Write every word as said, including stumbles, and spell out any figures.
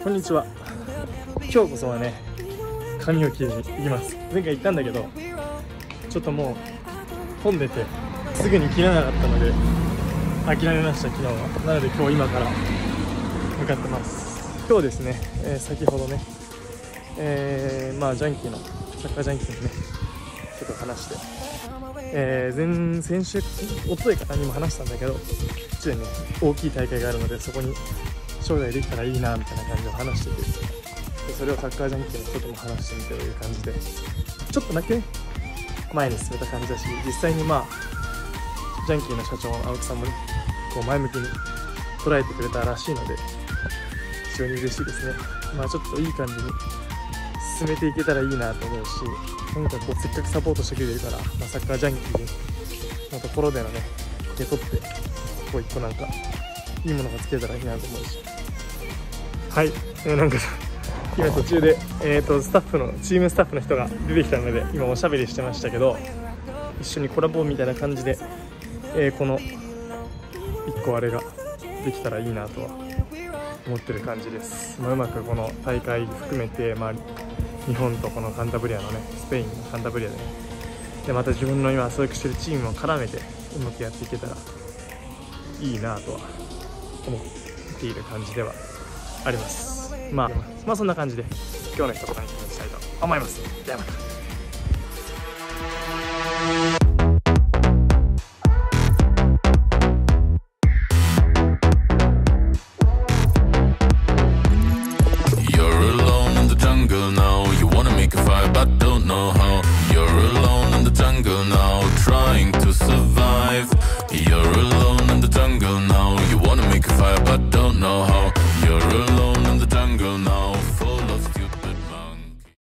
こんにちは。今日こそはね、髪を切りに行きます。前回言ったんだけど、ちょっともう混んでてすぐに切らなかったので諦めました、昨日は。なので今日今から向かってます。今日ですね、えー、先ほどね、えー、まあジャンキーのサッカージャンキーにねちょっと話して、えー、前先週おとといからにも話したんだけど、うちでね大きい大会があるのでそこに将来できたらいいなみたいな感じを話してて、でそれをサッカージャンキーの人とも話してみてという感じで、ちょっとだけね前に進めた感じだし、実際にまあジャンキーの社長の青木さんもねこう前向きに捉えてくれたらしいので非常に嬉しいですね。まあちょっといい感じに進めていけたらいいなと思うし、なんかこうせっかくサポートしてくれるから、まあ、サッカージャンキーのところでのね受け取ってこう一個なんかいいものがつけたらいいなと思うし、はい、えー、なんか今途中で、えー、とスタッフのチームスタッフの人が出てきたので今おしゃべりしてましたけど、一緒にコラボみたいな感じで、えー、このいっこあれができたらいいなとは思ってる感じです。まあ、うまくこの大会含めて、まあ、日本とこのカンタブリアのねスペインのカンタブリアでねでまた自分の今所属してるチームを絡めてうまくやっていけたらいいなとは思っている感じではあります。まあ、まあそんな感じで今日の一言にしたいと思います。ではまた。 Trying to survive. You're alone in the jungle now. You wanna make a fire but don't know how.